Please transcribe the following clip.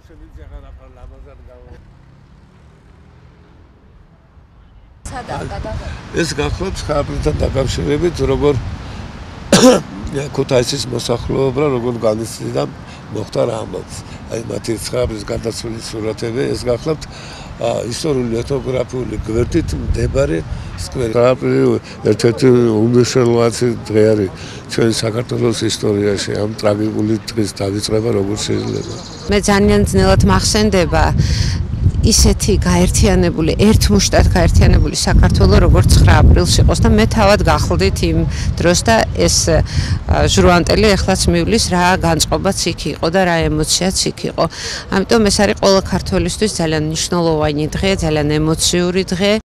ეს გახლავთ ხაბრთან დაკავშირებით როგორ ქუთაისის მოსახლეობა როგორ განიცდიდა მოხდა რა ამბობს. აი მათი ხაბრის გადაცვლილი სურათები ეს გახლავთ ისტორიული ეთნოგრაფიული გვერდით მდებარე სკვერი. ერთ-ერთი უმნიშვნელოვანესი დღე არის ჩვენ საქართველოს ისტორიაში ამ ტრაგიკული დღის დავიწყება როგორ შეიძლება. მე ძალიან ძნელად მახსენდება ისეთი გაერთიანებული, ერთმუშტად გაერთიანებული საქართველო როგორც 9 აპრილს იყოს და მე თავად გახლდით იმ დროს და ეს ჟურვანტელი ეხლაც მივლის რა განწყობაც იქ იყო და რა ემოციაც იქ იყო. ამიტომ ეს არის ყველა ქართველისთვის ძალიან მნიშვნელოვანი დღე, ძალიან ემოციური დღე.